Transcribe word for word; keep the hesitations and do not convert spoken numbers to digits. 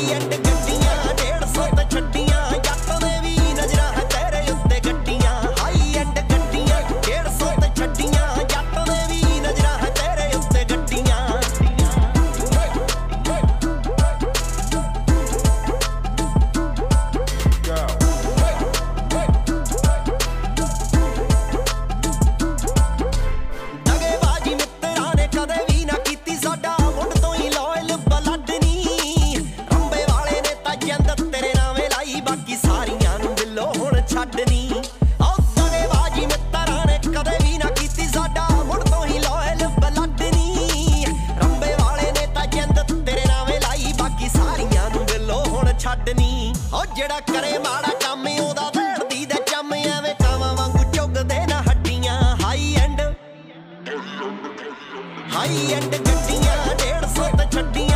high end ਗੱਡੀਆਂ ਡੇਢ ਸੌ ਤੇ ਛੱਡੀਆਂ ਜੱਟ ਦੇ ਵੀ ਨਜ਼ਰਾਂ ਹੈ ਤੇਰੇ ਉੱਤੇ ਗੱਡੀਆਂ ਹਾਈ ਐਂਡ ਗੱਡੀਆਂ ਡੇਢ ਸੌ ਤੇ ਛੱਡੀਆਂ ਜੱਟ ਦੇ ਵੀ ਨਜ਼ਰਾਂ ਹੈ ਤੇਰੇ ਉੱਤੇ ਗੱਡੀਆਂ ਦਗੇਬਾਜ਼ੀ ਮਿੱਤਰਾਂ ਨੇ ਕਦੇ ਵੀ ਨਾ ਕੀਤੀ ਸਾਡਾ ਮੁੱਢ ਤੋਂ ਹੀ ਲੋਇਲ ਬਲੱਡ ਨੀ ਰੰਬੇ ਵਾਲੇ ਨੇ ਤਾਂ ਜਿੰਦ ਤੇਰੇ ਨਾਵੇਂ ਲਾਈ ਬਾਕੀ ਸਾਰੀਆਂ ਨੂੰ ਦਿਲੋਂ ਹੁਣ ਛੱਡਣੀ ਉਹ ਦਗੇਬਾਜ਼ੀ ਮਿੱਤਰਾਂ ਨੇ ਕਦੇ ਵੀ ਨਾ ਕੀਤੀ ਸਾਡਾ ਮੁੱਢ ਤੋਂ ਹੀ ਲੋਇਲ ਬਲੱਡ ਨੀ ਰੰਬੇ ਵਾਲੇ ਨੇ ਤਾਂ ਜਿੰਦ ਤੇਰੇ ਨਾਵੇਂ ਲਾਈ ਬਾਕੀ ਸਾਰੀਆਂ ਨੂੰ ਦਿਲੋਂ ਹੁਣ ਛੱਡਣੀ ਉਹ ਜਿਹੜਾ ਕਰੇ ਮਾੜਾ ਕੰਮ ਉਹਦਾ ਵੇੜਦੀ ਦੇ ਚੰਮ ਐਵੇਂ ਕਾਵਾਂ ਵਾਂਗੂ ਚੁੱਗਦੇ ਨਾ ਹੱਡੀਆਂ ਹਾਈ ਐਂਡ ਹਾਈ ਐਂਡ ਗੱਡੀਆਂ ਡੇਢ ਸੌ ਤੇ ਛੱਡੀਆਂ